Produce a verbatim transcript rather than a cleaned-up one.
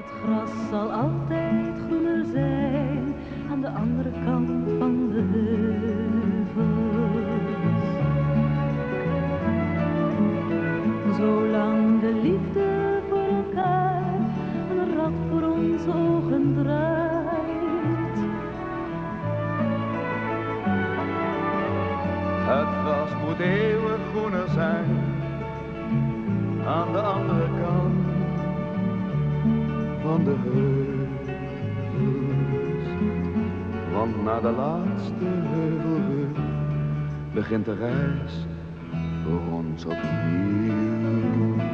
Het gras zal altijd groener zijn aan de andere kant van de heuvels. Zolang de liefde voor elkaar een rad voor onze ogen draait. Het gras moet eeuwig groener zijn aan de andere kant van de heuvels. Want na de laatste heuvelrug begint de reis voor ons opnieuw.